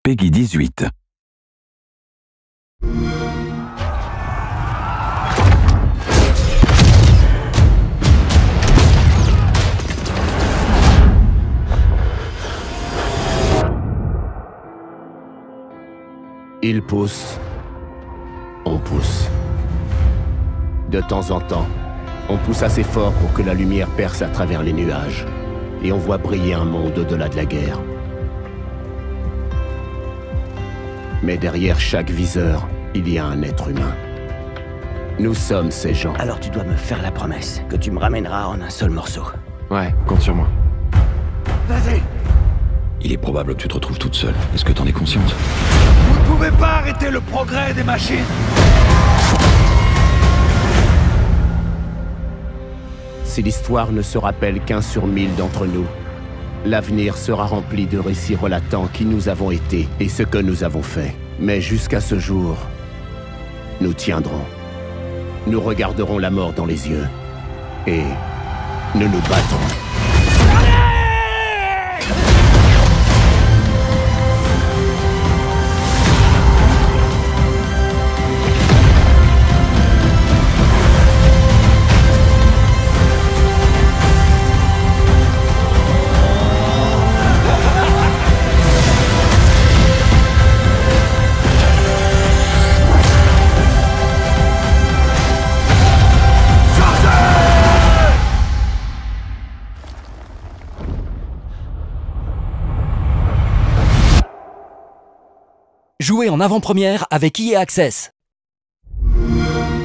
Peggy 18. Il pousse, on pousse. De temps en temps, on pousse assez fort pour que la lumière perce à travers les nuages, et on voit briller un monde au-delà de la guerre. Mais derrière chaque viseur, il y a un être humain. Nous sommes ces gens. Alors tu dois me faire la promesse que tu me ramèneras en un seul morceau. Ouais, compte sur moi. Vas-y! Il est probable que tu te retrouves toute seule. Est-ce que t'en es consciente? Vous ne pouvez pas arrêter le progrès des machines! Si l'histoire ne se rappelle qu'1 sur 1000 d'entre nous, l'avenir sera rempli de récits relatant qui nous avons été et ce que nous avons fait. Mais jusqu'à ce jour, nous tiendrons. Nous regarderons la mort dans les yeux. Et nous nous battrons. Jouez en avant-première avec EA Access.